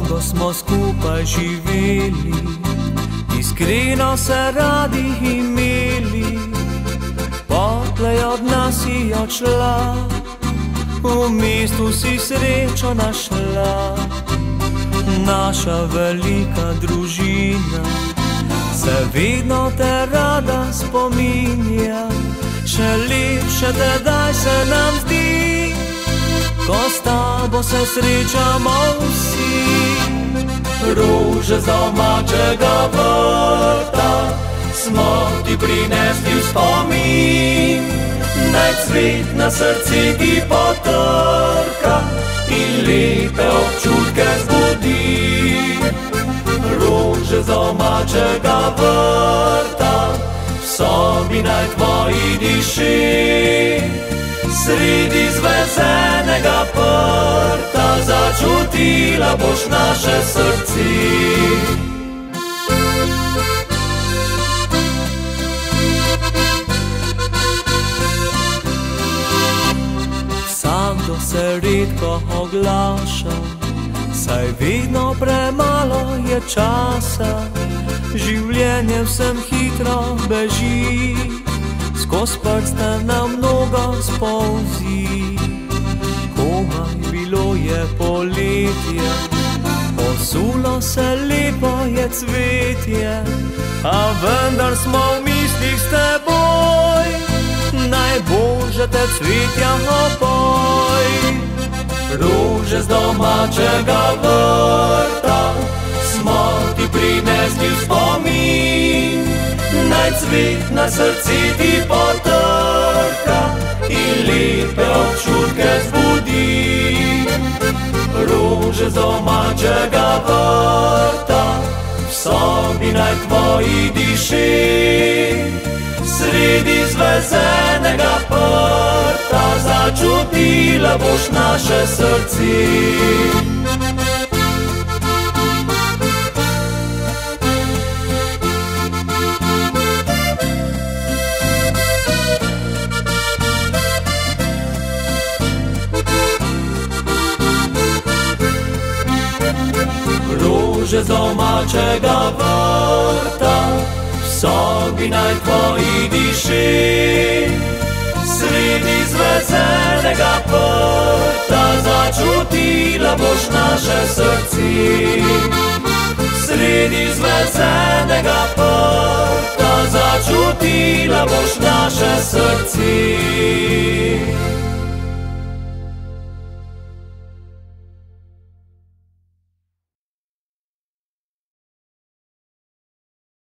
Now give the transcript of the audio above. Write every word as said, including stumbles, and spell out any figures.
Dolgo smo skupaj živeli, iskreno se radi imeli. Potlej od nas si odšla, v mestu si srečo našla. Naša velika družina se vedno te rada spominja. Še lepše tedaj se nam zdi, ko s tabo se srečamo vsi. Rože z domačega vrta smo ti prinesli v spomin, naj cvet na srce ti potrka in lepe občutke zbudi. Rože z domačega vrta v sobi naj tvoji diši, sredi zvezenega prta začutila boš naše srce. Vsakdo se redko oglaša, saj vedno premalo je časa. Življenje vsem hitro beži, skozi prste nam mnogo spolzi. Komaj bilo je poletje, posulo se lepo je cvetje, a vendar smo v mislih s teboj, najboljše te cvetja opoj. Rože z domačega vrta smo ti prinesli v spomin, naj cvet na srce ti potrka in lepe občutke zbudi. Rože z domačega vrta v sobi naj tvoji diši, sredi zvezenega prta začutila boš naše srce. Rože z domačega vrta v sobi naj tvoji diši, sredi zvezenega prta začutila boš naše srce. Sredi zvezenega prta začutila boš naše srce.